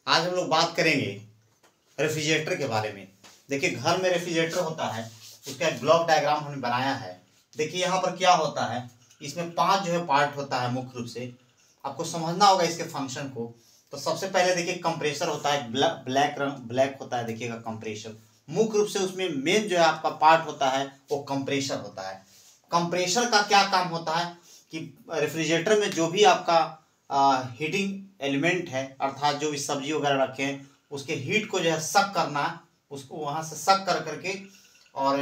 आज हम लोग बात करेंगे रेफ्रिजरेटर के बारे में। देखिए घर में रेफ्रिजरेटर होता है, उसका एक ब्लॉक डायग्राम हमने बनाया है। देखिए यहाँ पर क्या होता है, इसमें 5 जो है पार्ट होता है। मुख्य रूप से आपको समझना होगा इसके फंक्शन को। तो सबसे पहले देखिए कंप्रेसर होता है, ब्लैक होता है, देखिएगा कंप्रेसर। मुख्य रूप से उसमें मेन जो है आपका पार्ट होता है वो कंप्रेसर होता है। कंप्रेसर का क्या काम होता है कि रेफ्रिजरेटर में जो भी आपका हीटिंग एलिमेंट है, अर्थात जो भी सब्जी वगैरह रखे हैं उसके हीट को जो है सक करना, उसको वहां से सक कर करके और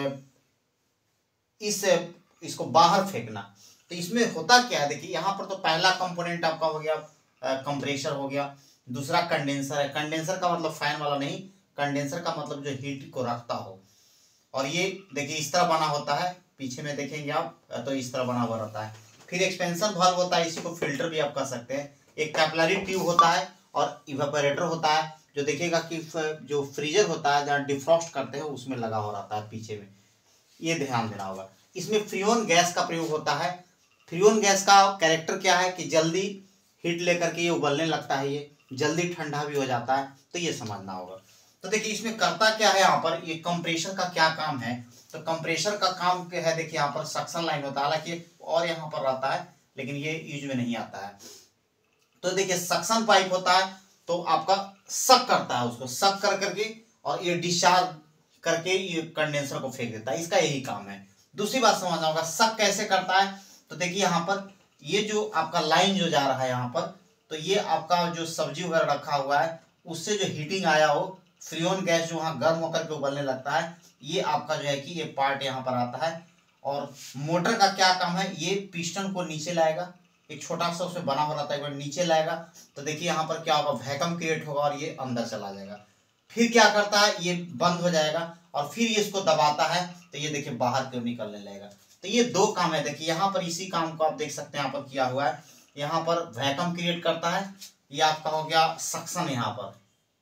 इसको बाहर फेंकना। तो इसमें होता क्या है, देखिए यहाँ पर तो पहला कंपोनेंट आपका हो गया कंप्रेसर हो गया। दूसरा कंडेंसर है। कंडेंसर का मतलब फैन वाला नहीं, कंडेंसर का मतलब जो हीट को रखता हो। और ये देखिए इस तरह बना होता है, पीछे में देखेंगे आप तो इस तरह बना हुआ रहता है। फिर एक्सपेंशन वाल्व होता है, इसी को फिल्टर भी आप कह सकते हैं। एक कैपिलरी ट्यूब होता है और इवेपोरेटर होता है, जो देखिएगा कि जो फ्रीजर होता है जहाँ डिफ्रॉस्ट करते हैं उसमें लगा हो रहता है पीछे में, ये ध्यान देना होगा। इसमें फ्रीऑन गैस का प्रयोग होता है। फ्रीऑन गैस का कैरेक्टर क्या है कि जल्दी हीट लेकर के ये उबलने लगता है, ये जल्दी ठंडा भी हो जाता है, तो ये समझना होगा। तो देखिए इसमें करता क्या है, यहाँ पर ये कंप्रेसर का क्या काम है। तो कंप्रेसर का काम क्या है, देखिए यहाँ पर सक्शन लाइन होता है, हालांकि और यहाँ पर रहता है लेकिन ये यूज में नहीं आता है। तो देखिए सक्शन पाइप होता है, तो आपका सक करता है, उसको सक कर करके और ये डिस्चार्ज करके ये कंडेंसर को फेंक देता है, इसका यही काम है। दूसरी बात समझना होगा, सक कैसे करता है। तो देखिए यहाँ पर ये जो आपका लाइन जो जा रहा है यहाँ पर, तो ये आपका जो सब्जी वगैरह रखा हुआ है उससे जो हीटिंग आया हो, फ्रीऑन गैस जो वहाँ गर्म होकर के उबलने लगता है, ये आपका जो है कि ये पार्ट यहाँ पर आता है। और मोटर का क्या काम है, ये पिस्टन को नीचे लाएगा, एक छोटा सा उसमें बना हो रहता है, एक बार नीचे लाएगा तो देखिए यहाँ पर क्या होगा, वैक्यूम क्रिएट होगा और ये अंदर चला जाएगा। फिर क्या करता है, ये बंद हो जाएगा और फिर ये इसको दबाता है, तो ये देखिए बाहर क्यों निकलने लगेगा। तो ये दो काम है। देखिए यहाँ पर इसी काम को आप देख सकते हैं, यहाँ पर किया हुआ है। यहाँ पर वैक्यूम क्रिएट करता है, ये आपका हो गया सक्शन, यहाँ पर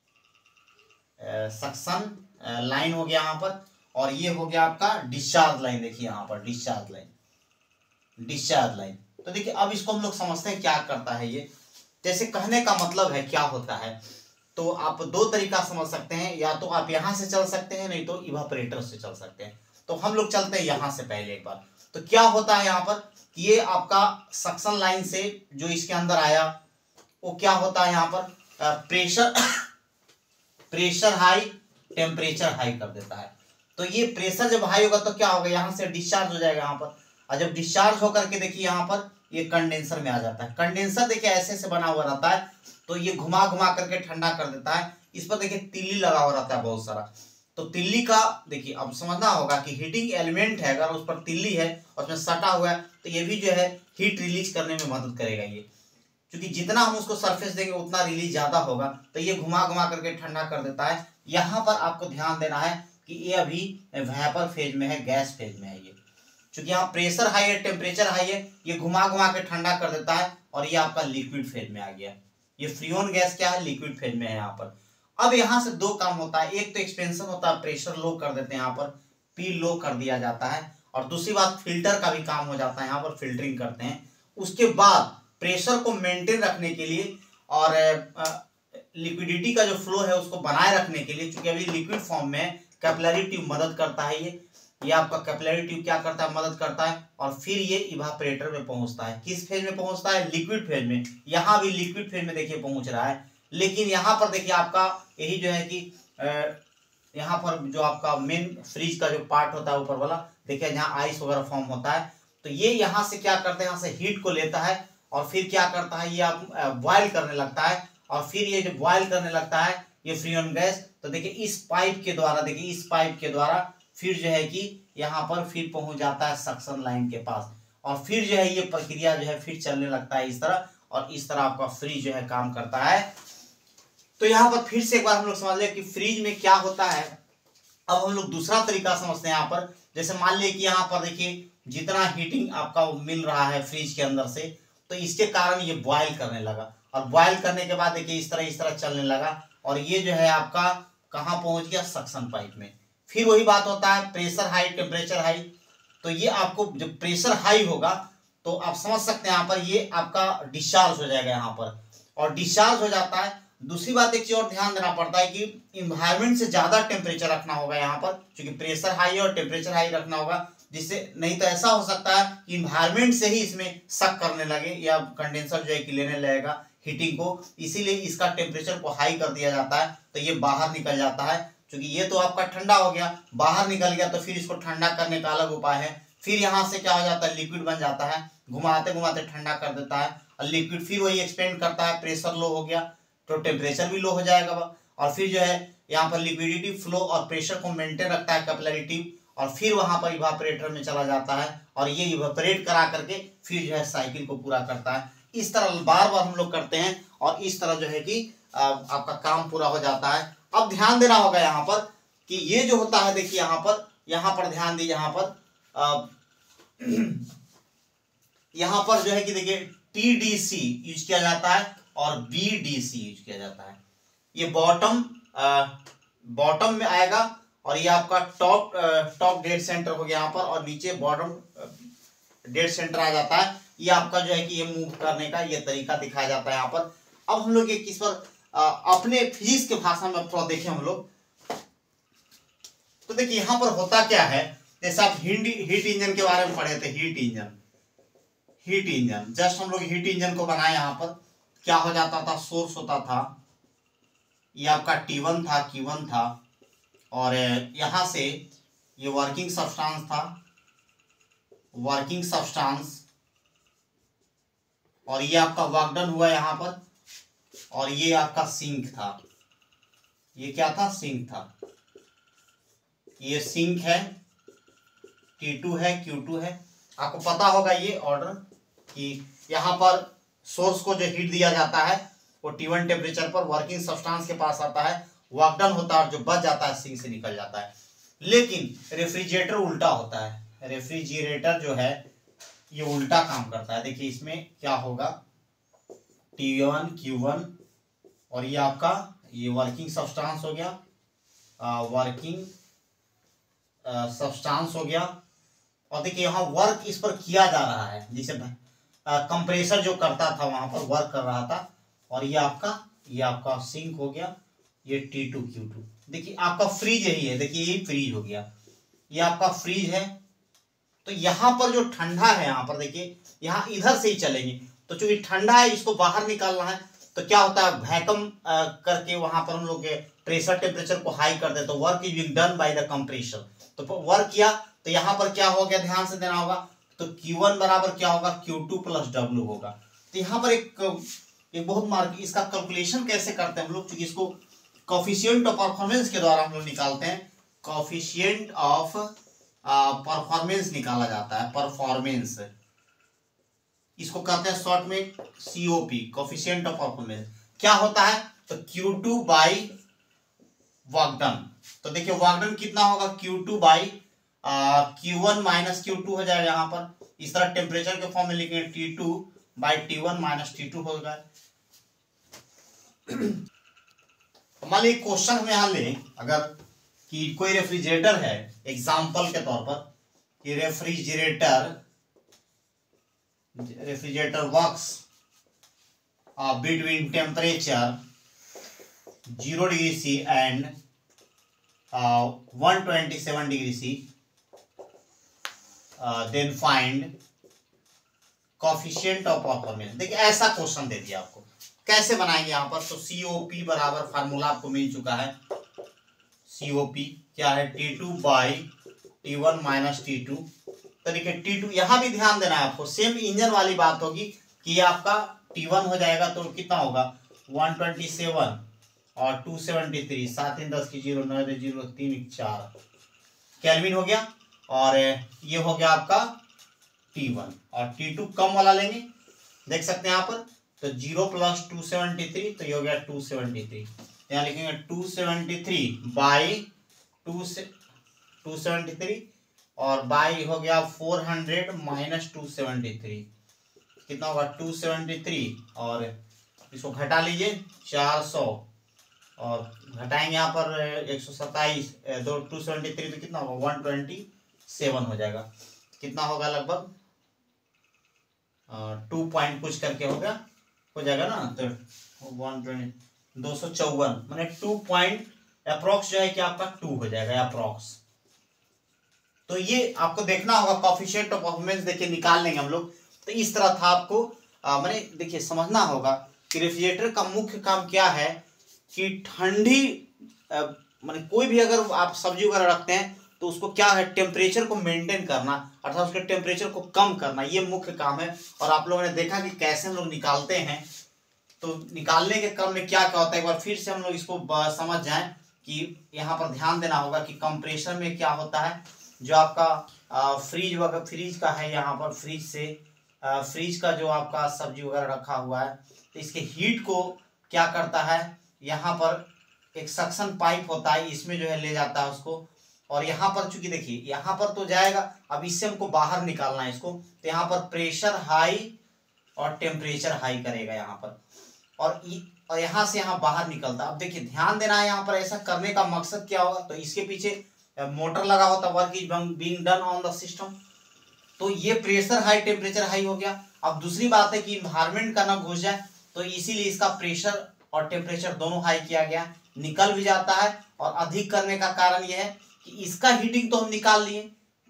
सक्शन लाइन हो गया यहाँ पर, और ये हो गया आपका डिस्चार्ज लाइन। देखिए यहाँ पर डिस्चार्ज लाइन। तो देखिए अब इसको हम लोग समझते हैं क्या करता है ये। जैसे कहने का मतलब है क्या होता है, तो आप दो तरीका समझ सकते हैं, या तो आप यहां से चल सकते हैं, नहीं तो इवापोरेटर से चल सकते हैं। तो हम लोग चलते हैं यहां से पहले एक बार। तो क्या होता है यहाँ पर, ये आपका सक्शन लाइन से जो इसके अंदर आया वो क्या होता है, यहाँ पर प्रेशर हाई, टेम्परेचर हाई कर देता है। तो ये प्रेशर जब हाई होगा तो क्या होगा, यहाँ से डिस्चार्ज हो जाएगा यहाँ पर, और जब डिस्चार्ज होकर के देखिए यहाँ पर ये कंडेंसर में आ जाता है। कंडेंसर देखिए ऐसे से बना हुआ रहता है, तो ये घुमा घुमा करके ठंडा कर देता है। इस पर देखिए तिल्ली लगा हुआ रहता है बहुत सारा। तो तिल्ली का देखिए अब समझना होगा कि हीटिंग एलिमेंट है, अगर उस पर तिल्ली है और उसमें सटा हुआ है तो ये भी जो है हीट रिलीज करने में मदद करेगा ये, क्योंकि जितना हम उसको सरफेस देंगे उतना रिलीज ज्यादा होगा, तो ये घुमा घुमा करके ठंडा कर देता है। यहाँ पर आपको ध्यान देना है कि ये अभी वेपर फेज में है, गैस फेज में है ये, क्योंकि यहाँ प्रेशर हाई है, टेम्परेचर हाई है, ये घुमा घुमा के ठंडा कर देता है और ये आपका लिक्विड फेज में आ गया। ये फ्रीऑन गैस क्या है, लिक्विड फेज में है यहाँ पर। अब यहाँ से दो काम होता है, एक तो एक्सपेंशन होता है, प्रेशर लो कर देते हैं यहाँ पर, पी लो कर दिया जाता है, और दूसरी बात फिल्टर का भी काम हो जाता है, यहाँ पर फिल्टरिंग करते हैं। उसके बाद प्रेशर को मेंटेन रखने के लिए और लिक्विडिटी का जो फ्लो है उसको बनाए रखने के लिए, क्योंकि अभी लिक्विड फॉर्म में कैपिलरी ट्यूब मदद करता है, ये आपका कैपिलरी ट्यूब क्या करता है, मदद करता है। और फिर ये इवापोरेटर में पहुंचता है, किस फेज में पहुंचता है, लिक्विड फेज में। यहाँ भी लिक्विड फेज में देखिए पहुंच रहा है, लेकिन यहाँ पर देखिए आपका यही जो है कि यहाँ पर जो आपका मेन फ्रीज का जो पार्ट होता है ऊपर वाला, देखिए यहाँ आइस वगैरह फॉर्म होता है, तो ये यहाँ से क्या करते हैं, यहाँ से हीट को लेता है और फिर क्या करता है, ये आप बॉयल करने लगता है, और फिर ये जो बॉयल करने लगता है ये फ्रीऑन गैस, तो देखिए इस पाइप के द्वारा, देखिए इस पाइप के द्वारा फिर जो है कि यहाँ पर फिर पहुंच जाता है सक्शन लाइन के पास, और फिर जो है ये प्रक्रिया जो है फिर चलने लगता है इस तरह, और इस तरह आपका फ्रीज जो है काम करता है। तो यहाँ पर फिर से एक बार हम लोग समझ लें कि फ्रीज में क्या होता है। अब हम लोग दूसरा तरीका समझते हैं यहाँ पर। जैसे मान लिया कि यहाँ पर देखिए जितना हीटिंग आपका मिल रहा है फ्रिज के अंदर से, तो इसके कारण ये बॉयल करने लगा, और बॉयल करने के बाद देखिए इस तरह चलने लगा, और ये जो है आपका कहाँ पहुंच गया, सक्शन पाइप में। फिर वही बात होता है, प्रेशर हाई, टेम्परेचर हाई। तो ये आपको जब प्रेशर हाई होगा तो आप समझ सकते हैं यहाँ पर ये आपका डिस्चार्ज हो जाएगा यहाँ पर, और डिस्चार्ज हो जाता है दूसरी बात एक चीज और ध्यान देना पड़ता है कि इन्वायरमेंट से ज्यादा टेम्परेचर रखना होगा यहाँ पर, क्योंकि प्रेशर हाई है और टेम्परेचर हाई रखना होगा, जिससे नहीं तो ऐसा हो सकता है कि इन्वायरमेंट से ही इसमें शक करने लगे या कंडेंसर जो है कि लेने लगेगा हीटिंग को, इसीलिए इसका टेम्परेचर को हाई कर दिया जाता है, तो ये बाहर निकल जाता है। क्योंकि ये तो आपका ठंडा हो गया, बाहर निकल गया, तो फिर इसको ठंडा करने का अलग उपाय है। फिर यहाँ से क्या हो जाता है, लिक्विड बन जाता है, घुमाते घुमाते ठंडा कर देता है, और लिक्विड फिर वही एक्सपेंड करता है, प्रेशर लो हो गया तो टेम्परेचर भी लो हो जाएगा, और फिर जो है यहाँ पर लिक्विडिटी फ्लो और प्रेशर को मेंटेन रखता है कैपिलरिटी, और फिर वहां पर इवापोरेटर में चला जाता है, और ये इवापोरेट करा करके फिर जो है साइकिल को पूरा करता है। इस तरह बार बार हम लोग करते हैं, और इस तरह जो है कि आपका काम पूरा हो जाता है। अब ध्यान देना होगा यहाँ पर कि ये जो होता है, देखिए यहाँ पर ध्यान दी, यहाँ पर जो है कि देखिए TDC यूज किया जाता है और BDC यूज किया जाता है। ये बॉटम में आएगा, और ये आपका टॉप डेड सेंटर हो गया यहाँ पर, और नीचे बॉटम डेड सेंटर आ जाता है। ये आपका जो है कि ये मूव करने का ये तरीका दिखाया जाता है यहाँ पर। अब हम लोग ये किस पर अपने फिजिक्स के भाषा में थोड़ा देखें हम लोग, तो देखिए यहाँ पर होता क्या है, जैसे आप हीट इंजन के बारे में पढ़े थे, हीट इंजन जस्ट हम लोग हीट इंजन को बनाए। यहाँ पर क्या हो जाता था, सोर्स होता था, ये आपका T1 था, Q1 था, और यहां से ये वर्किंग सब्सटेंस था, और ये आपका वर्क डन हुआ यहाँ पर, और ये आपका सिंक था। ये क्या था, सिंक था। ये सिंक है, T2 है, Q2 है। आपको पता होगा ये ऑर्डर कि यहाँ पर सोर्स को जो हीट दिया जाता है वो T1 टेम्परेचर पर वर्किंग सब्सटेंस के पास आता है, वर्क डन होता है, और जो बच जाता है सिंक से निकल जाता है। लेकिन रेफ्रिजरेटर उल्टा होता है, रेफ्रिजरेटर जो है ये उल्टा काम करता है। देखिए इसमें क्या होगा, T1 Q1, और ये आपका ये वर्किंग सब्सटेंस हो गया, सब्सटेंस हो गया, और देखिए यहाँ वर्क इस पर किया जा रहा है, जिसे कंप्रेसर जो करता था वहां पर वर्क कर रहा था, और ये आपका सिंक हो गया, ये T2 Q2। देखिए आपका फ्रीज यही है, देखिए ये फ्रीज हो गया, ये आपका फ्रीज है। तो यहाँ पर जो ठंडा है, यहाँ पर देखिए यहाँ इधर से ही चलेंगे, तो चूंकि ठंडा है इसको बाहर निकालना है, तो क्या होता है, वैक्यूम करके वहां पर हम लोग प्रेशर टेम्परेचर को हाई कर दे, तो work is being done by the compressor. तो वर्क किया, तो यहाँ पर क्या हो गया, ध्यान से देना होगा, तो Q1 बराबर क्या होगा, Q2 प्लस W होगा। तो यहाँ पर एक बहुत इसका कैलकुलेशन कैसे करते हैं हम लोग, क्योंकि इसको कोफिशिएंट ऑफ परफॉर्मेंस के द्वारा हम लोग निकालते हैं। कोफिशिएंट ऑफ परफॉर्मेंस निकाला जाता है, परफॉर्मेंस इसको कहते हैं शॉर्ट में COP, कोफिशिएंट ऑफ परफॉर्मेंस। क्या होता है, तो Q2 बाई वर्क डन। तो देखिए वर्क डन कितना होगा, Q2 by Q1 minus Q2 हो जाएगा। यहाँ पर इस तरह टेम्परेचर के फॉर्म में लिखेंगे, T2 by T1 minus T2 होगा। मान लीजिए क्वेश्चन हम यहाँ लें, अगर कि कोई रेफ्रिजरेटर है, एग्जाम्पल के तौर पर कि refrigerator works between temperature 0 degree C and 127 degree C, then find coefficient of performance. देखिए ऐसा क्वेश्चन दे दिया आपको, कैसे बनाएंगे यहाँ पर, तो COP बराबर फार्मूला आपको मिल चुका है। COP क्या है, T2 by T1 minus T2। तो देखिए T2 यहाँ भी ध्यान देना है आपको, सेम इंजन वाली बात होगी कि आपका T1 हो जाएगा, तो कितना होगा 127 और 273, 7 × 10 की 0, 9 0 3 4 केल्विन हो गया, और ये हो गया आपका T1, और T2 कम वाला लेंगे, देख सकते हैं यहाँ पर, तो 0 + 273, तो ये हो गया 273। यहाँ लिखेंगे 273 बाई 273, और बाई हो गया 400 माइनस 273, कितना होगा 273, और इसको घटा लीजिए 400, और घटाएंगे यहाँ पर 127, 273 तो कितना होगा 127 हो जाएगा, कितना होगा लगभग 2 पॉइंट कुछ करके हो जाएगा ना, तो 120 254 मैंने 2 पॉइंट अप्रोक्स जो है कि आपका 2 हो जाएगा अप्रोक्स। तो ये आपको देखना होगा कोएफिशिएंट ऑफ परफॉर्मेंस देखिए निकाल लेंगे हम लोग। तो इस तरह था आपको मैंने देखिए समझना होगा कि रेफ्रिजरेटर का मुख्य काम क्या है कि ठंडी मैंने कोई भी अगर आप सब्जी वगैरह रखते हैं तो उसको क्या है टेम्परेचर को मेंटेन करना अर्थात उसके टेम्परेचर को कम करना, ये मुख्य काम है। और आप लोगों ने देखा कि कैसे हम लोग निकालते हैं। तो निकालने के क्रम में क्या क्या होता है एक बार फिर से हम लोग इसको समझ जाएं कि यहाँ पर ध्यान देना होगा कि कंप्रेसर में क्या होता है। जो आपका फ्रीज का है, यहाँ पर फ्रीज का जो आपका सब्जी वगैरह रखा हुआ है तो इसके हीट को क्या करता है, यहाँ पर एक सक्शन पाइप होता है, इसमें जो है ले जाता है उसको। और यहाँ पर चूंकि देखिए यहाँ पर तो जाएगा, अब इससे हमको बाहर निकालना है इसको। तो यहाँ पर प्रेशर हाई और टेम्परेचर हाई करेगा यहाँ पर, और यहाँ से यहाँ बाहर निकलता। अब देखिए ध्यान देना है यहाँ पर ऐसा करने का मकसद क्या होगा। तो इसके पीछे मोटर लगा होता, work is being done on the system. तो ये प्रेशर हाई टेम्परेचर हाई हो गया। अब दूसरी बात है कि इन्वायरमेंट का ना घुस जाए, तो इसीलिए इसका प्रेशर और टेम्परेचर दोनों हाई किया गया, निकल भी जाता है। और अधिक करने का कारण यह है कि इसका हीटिंग तो हम निकाल लिए,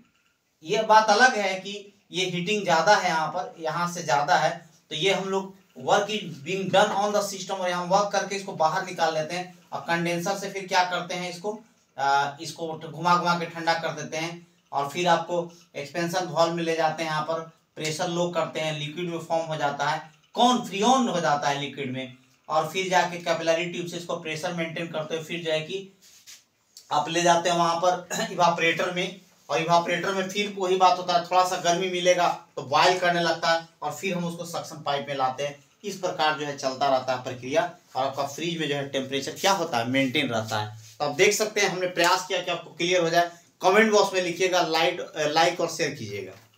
ये बात अलग है कि ये हीटिंग ज्यादा है यहाँ पर, यहाँ से ज्यादा है। तो ये हम लोग work is being done on the system, और यहाँ वर्क करके इसको बाहर निकाल लेते हैं। और कंडेंसर से फिर क्या करते हैं, इसको घुमा घुमा के ठंडा कर देते हैं। और फिर आपको एक्सपेंशन वाल्व में ले जाते हैं, यहाँ पर प्रेशर लो करते हैं, लिक्विड में फॉर्म हो जाता है, कौन फ्रीऑन हो जाता है लिक्विड में। और फिर जाके कैपिलरी ट्यूब से इसको प्रेशर मेंटेन करते हुए फिर जो है कि आप ले जाते हैं वहां पर इवापोरेटर में। और इवापोरेटर में फिर वही बात होता है, थोड़ा सा गर्मी मिलेगा तो बॉयल करने लगता है, और फिर हम उसको सक्शन पाइप में लाते हैं। इस प्रकार जो है चलता रहता है प्रक्रिया, और आपका फ्रिज में जो है टेम्परेचर क्या होता है, मेंटेन रहता है। तो आप देख सकते हैं हमने प्रयास किया कि आपको क्लियर हो जाए। कमेंट बॉक्स में लिखिएगा, लाइक और शेयर कीजिएगा।